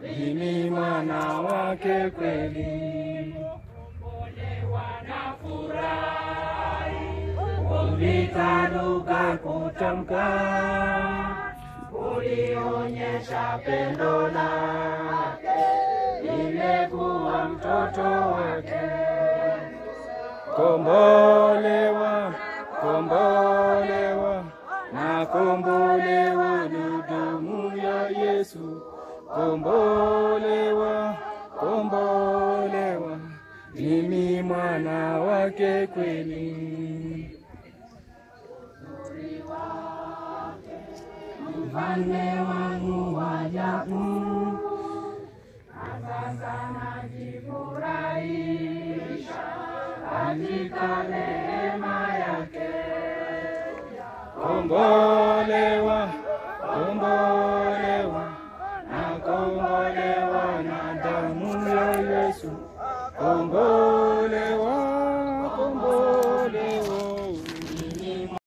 mimi mwana wake kweli. Ulitanuka kutamka, ulionyesha pendo lake, nimekuwa mtoto wake. Kombolewa, kombolewa, na kombolewa ni damu ya Yesu. Kombolewa, kombolewa, mimi mwana wake kweli. Mfalme wangu wa ajabu, sasa najifurahisha katika neema yake. Kombolewa, kombolewa, na kombolewa na damu ya Yesu. Kombolewa.